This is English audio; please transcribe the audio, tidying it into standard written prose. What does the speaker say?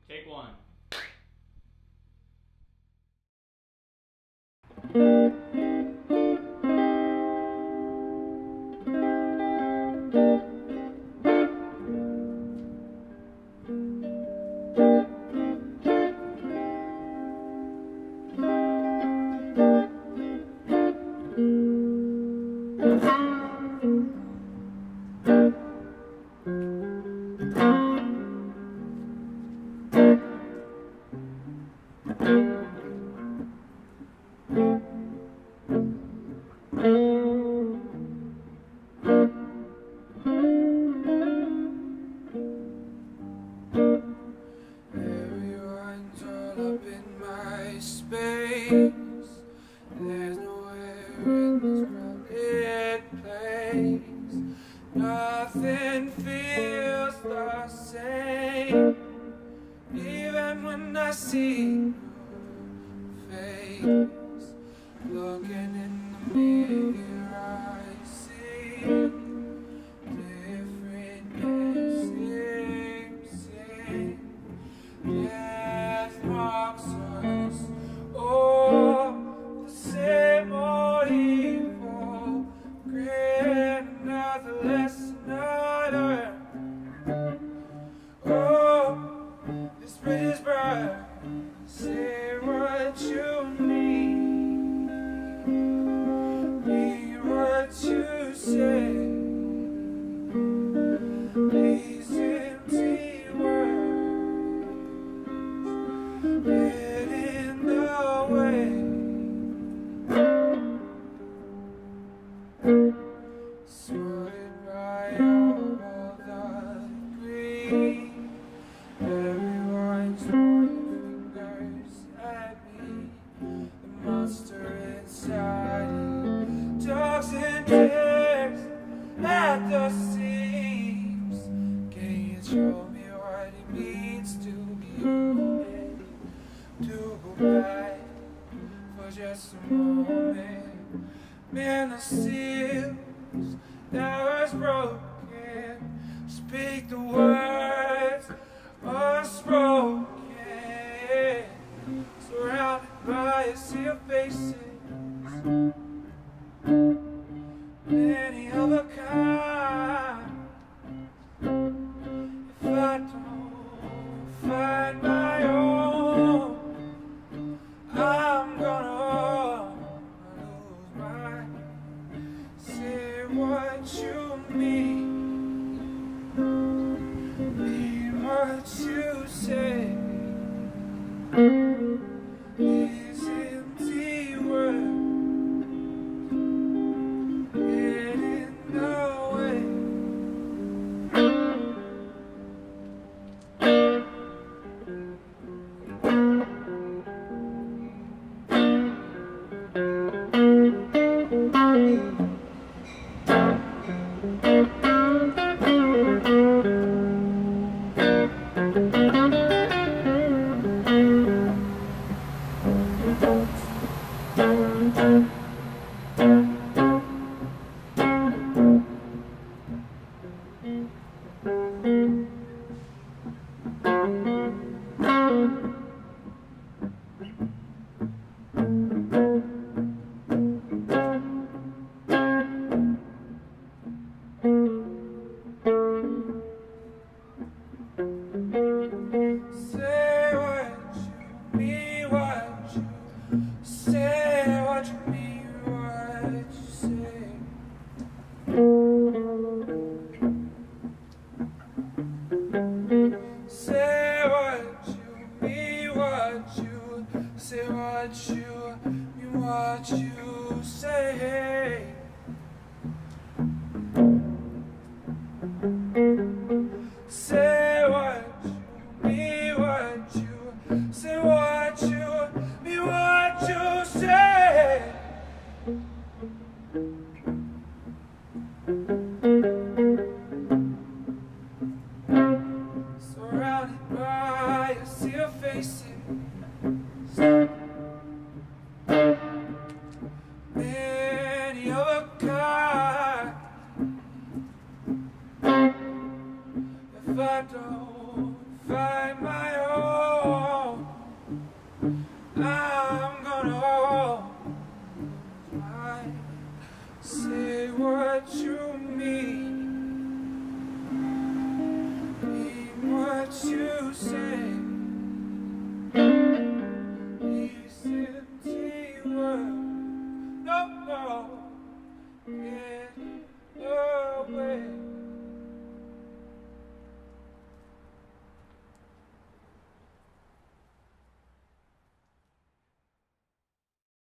Take one. Everyone's all up in my space. There's nowhere in this crowded place. Nothing feels the same, even when I see your face. Looking in the mirror, I see different, same. Death marks us, oh, the same old evil. Great, another lesson I learned. Oh, this bridge is bright. Say what you need what you say. These empty words get in the way. Sorted by all the greed, everyone's pointing fingers at me. The monster inside it tugs and tears at the seams. Can you show me what it means to be human? To go back for just a moment. Man, the seals that was broken. Speak the words unspoken. Surrounded by a sea of faces, many of a kind. If I don't find my own, I'm gonna lose mine. Say what you mean what you say. These empty words get in the way. Say what you mean, what you say. Say what you mean, what you say, what you mean, what you say. Surrounded by a sea of faces, many of a kind. If I don't find my own, Say what you mean, mean what you say.